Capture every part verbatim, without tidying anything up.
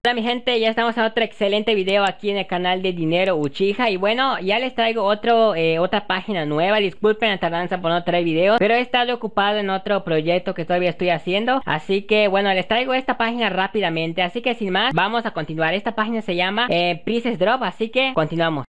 Hola mi gente, ya estamos en otro excelente video aquí en el canal de Dinero Uchiha. Y bueno, ya les traigo otro, eh, otra página nueva. Disculpen la tardanza por no traer videos, pero he estado ocupado en otro proyecto que todavía estoy haciendo. Así que bueno, les traigo esta página rápidamente. Así que sin más, vamos a continuar. Esta página se llama eh, Prices Drop, así que continuamos.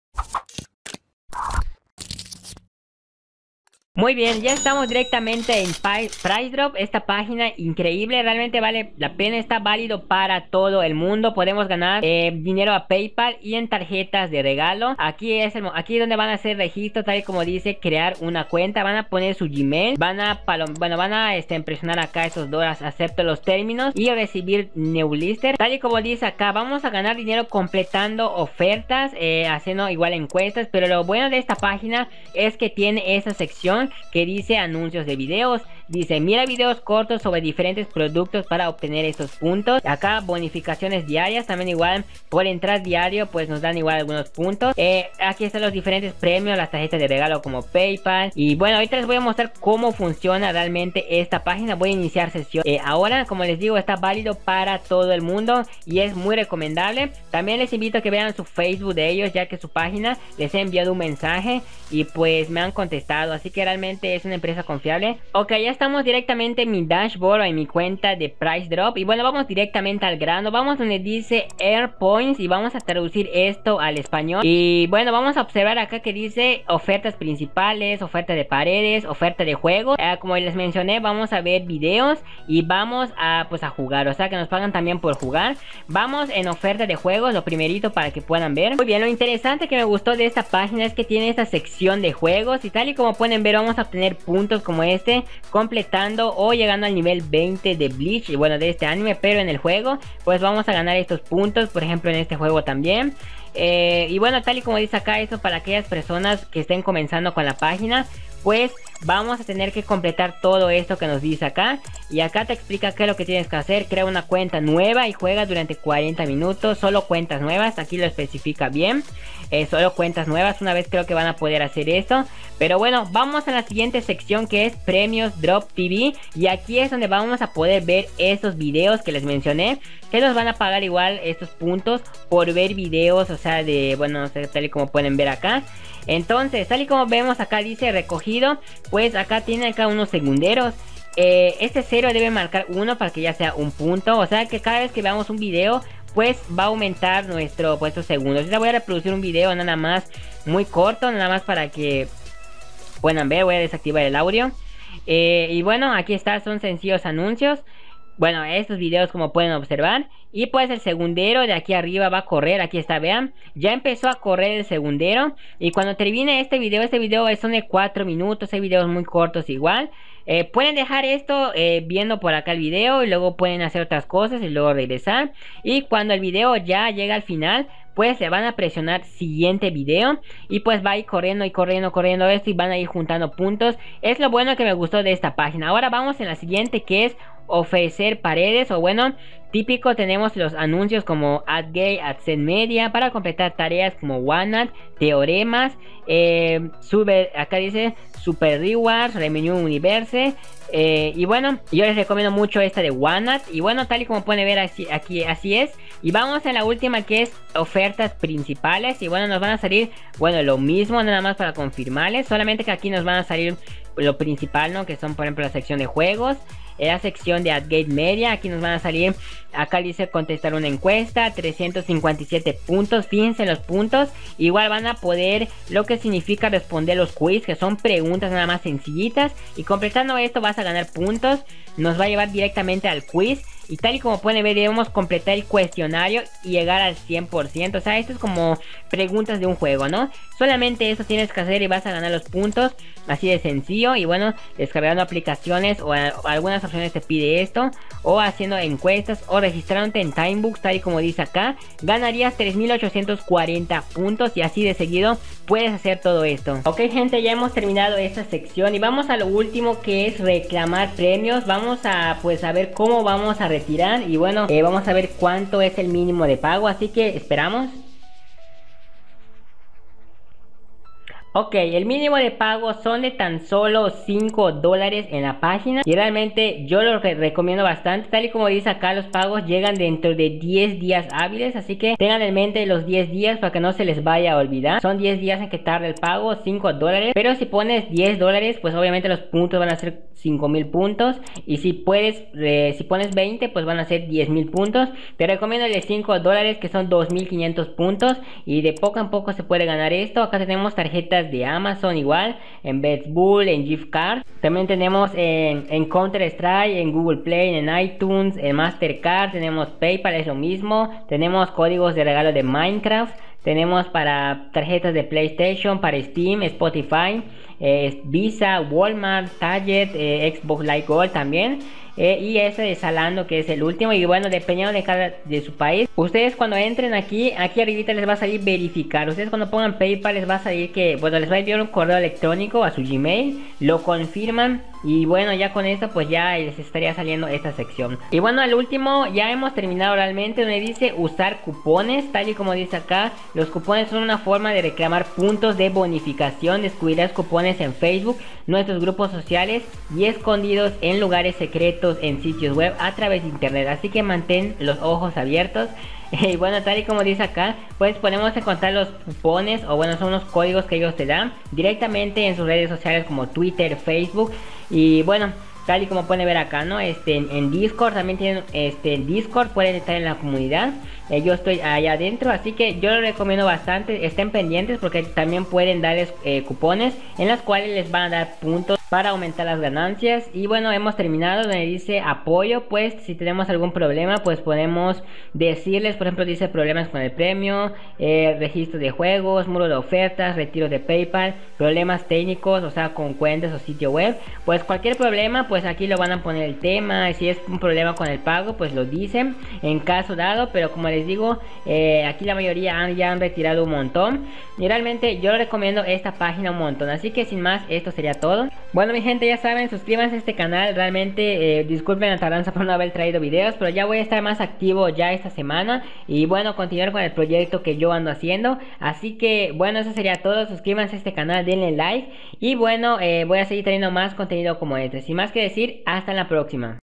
Muy bien, ya estamos directamente en Price Drop. Esta página increíble, realmente vale la pena, está válido para todo el mundo. Podemos ganar eh, dinero a PayPal y en tarjetas de regalo. Aquí es el, aquí donde van a hacer registro, tal y como dice, crear una cuenta. Van a poner su Gmail, van a palom, bueno, van a este, presionar acá estos dos, acepto los términos y recibir newsletter. Tal y como dice acá, vamos a ganar dinero completando ofertas, eh, haciendo igual encuestas. Pero lo bueno de esta página es que tiene esa sección que dice anuncios de videos. Dice mira videos cortos sobre diferentes productos para obtener estos puntos. Acá bonificaciones diarias, también igual por entrar diario pues nos dan igual algunos puntos. eh, Aquí están los diferentes premios, las tarjetas de regalo como PayPal. Y bueno, ahorita les voy a mostrar cómo funciona realmente esta página. Voy a iniciar sesión eh, ahora. Como les digo, está válido para todo el mundo y es muy recomendable. También les invito a que vean su Facebook de ellos, ya que su página les he enviado un mensaje y pues me han contestado, así que realmente es una empresa confiable. Ok, ya estamos directamente en mi dashboard o en mi cuenta de Price Drop. Y bueno, vamos directamente al grano. Vamos donde dice Earn Points y vamos a traducir esto al español. Y bueno, vamos a observar acá que dice ofertas principales, oferta de paredes, oferta de juegos. eh, Como les mencioné, vamos a ver videos y vamos a pues a jugar, o sea que nos pagan también por jugar. Vamos en oferta de juegos, lo primerito para que puedan ver. Muy bien, lo interesante que me gustó de esta página es que tiene esta sección de juegos. Y tal y como pueden ver, vamos a obtener puntos como este completando o llegando al nivel veinte de Bleach, y bueno, de este anime. Pero en el juego pues vamos a ganar estos puntos, por ejemplo en este juego también. Eh, y bueno, tal y como dice acá, eso para aquellas personas que estén comenzando con la página, pues vamos a tener que completar todo esto que nos dice acá. Y acá te explica qué es lo que tienes que hacer. Crea una cuenta nueva y juega durante cuarenta minutos. Solo cuentas nuevas, aquí lo especifica bien. eh, Solo cuentas nuevas, una vez creo que van a poder hacer esto. Pero bueno, vamos a la siguiente sección, que es Premios Drop T V. Y aquí es donde vamos a poder ver estos videos que les mencioné, que nos van a pagar igual estos puntos por ver videos, o sea de, bueno, tal y como pueden ver acá. Entonces, tal y como vemos acá dice recogido, pues acá tiene acá unos segunderos. eh, Este cero debe marcar uno para que ya sea un punto, o sea que cada vez que veamos un video pues va a aumentar nuestro puesto segundos. Yo voy a reproducir un video nada más muy corto, nada más para que puedan ver. Voy a desactivar el audio. eh, Y bueno, aquí está, son sencillos anuncios. Bueno, estos videos como pueden observar. Y pues el segundero de aquí arriba va a correr. Aquí está, vean. Ya empezó a correr el segundero. Y cuando termine este video, este video son de cuatro minutos. Hay videos muy cortos igual. Eh, pueden dejar esto eh, viendo por acá el video. Y luego pueden hacer otras cosas y luego regresar. Y cuando el video ya llega al final, pues se van a presionar siguiente video. Y pues va a ir corriendo y corriendo, corriendo esto. Y van a ir juntando puntos. Es lo bueno que me gustó de esta página. Ahora vamos en la siguiente, que es ofrecer paredes. O bueno, típico, tenemos los anuncios como AdGate, AdSense Media para completar tareas como OneNote, teoremas, eh, sube, acá dice Super Rewards, Revenue Universe. Eh, y bueno, yo les recomiendo mucho esta de OneNote. Y bueno, tal y como pueden ver así, aquí así es. Y vamos a la última, que es ofertas principales. Y bueno, nos van a salir, bueno, lo mismo, nada más para confirmarles. Solamente que aquí nos van a salir lo principal, ¿no? Que son por ejemplo la sección de juegos, en la sección de AdGate Media. Aquí nos van a salir, acá dice contestar una encuesta, trescientos cincuenta y siete puntos. Fíjense en los puntos. Igual van a poder, lo que significa responder los quiz, que son preguntas nada más sencillitas. Y completando esto vas a ganar puntos. Nos va a llevar directamente al quiz. Y tal y como pueden ver, debemos completar el cuestionario y llegar al cien por ciento. O sea, esto es como preguntas de un juego, ¿no? Solamente eso tienes que hacer y vas a ganar los puntos. Así de sencillo. Y bueno, descargando aplicaciones o, a, o algunas opciones te pide esto. O haciendo encuestas o registrándote en Timebooks, tal y como dice acá, ganarías tres mil ochocientos cuarenta puntos. Y así de seguido puedes hacer todo esto. Ok gente, ya hemos terminado esta sección. Y vamos a lo último, que es reclamar premios. Vamos a pues a ver cómo vamos a retirar. Y bueno, eh, vamos a ver cuánto es el mínimo de pago. Así que esperamos. Ok, el mínimo de pago son de tan solo cinco dólares en la página y realmente yo lo re recomiendo bastante. Tal y como dice acá, los pagos llegan dentro de diez días hábiles, así que tengan en mente los diez días para que no se les vaya a olvidar. Son diez días en que tarda el pago, cinco dólares, pero si pones diez dólares, pues obviamente los puntos van a ser cinco mil puntos, y si puedes, eh, si pones veinte, pues van a ser diez mil puntos. Te recomiendo el de cinco dólares, que son dos mil quinientos puntos, y de poco a poco se puede ganar esto. Acá tenemos tarjetas de Amazon igual, en Best Bull, en Gift Card. También tenemos en, en Counter Strike, en Google Play, en iTunes, en Mastercard. Tenemos PayPal, es lo mismo. Tenemos códigos de regalo de Minecraft. Tenemos para tarjetas de PlayStation, para Steam, Spotify, eh, Visa, Walmart, Target, eh, Xbox Live Gold también. Eh, y ese de Zalando, que es el último. Y bueno, dependiendo de cada de su país, ustedes cuando entren aquí, aquí arribita les va a salir verificar. Ustedes cuando pongan PayPal les va a salir que, bueno, les va a enviar un correo electrónico a su Gmail, lo confirman y bueno, ya con esto pues ya les estaría saliendo esta sección. Y bueno, al último ya hemos terminado realmente, donde dice usar cupones. Tal y como dice acá, los cupones son una forma de reclamar puntos de bonificación. Descubrirás cupones en Facebook, nuestros grupos sociales y escondidos en lugares secretos en sitios web a través de internet, así que mantén los ojos abiertos. Y bueno, tal y como dice acá, pues podemos encontrar los cupones, o bueno, son unos códigos que ellos te dan directamente en sus redes sociales como Twitter, Facebook. Y bueno, tal y como pueden ver acá, ¿no? Este, en, en Discord también tienen, este, en Discord pueden estar en la comunidad. Eh, yo estoy allá adentro, así que yo lo recomiendo bastante. Estén pendientes porque también pueden darles eh, cupones en las cuales les van a dar puntos para aumentar las ganancias. Y bueno, hemos terminado donde dice apoyo. Pues si tenemos algún problema, pues podemos decirles, por ejemplo, dice problemas con el premio, eh, registro de juegos, muro de ofertas, retiro de PayPal, problemas técnicos, o sea, con cuentas o sitio web. Pues cualquier problema, pues aquí lo van a poner el tema. Si es un problema con el pago, pues lo dicen en caso dado. Pero como les digo, eh, aquí la mayoría han, ya han retirado un montón, y realmente yo recomiendo esta página un montón. Así que sin más, esto sería todo. Bueno, mi gente, ya saben, suscríbanse a este canal. Realmente eh, disculpen la tardanza por no haber traído videos, pero ya voy a estar más activo ya esta semana, y bueno, continuar con el proyecto que yo ando haciendo. Así que bueno, eso sería todo. Suscríbanse a este canal, denle like, y bueno, eh, voy a seguir trayendo más contenido como este. Sin más que decir, hasta la próxima.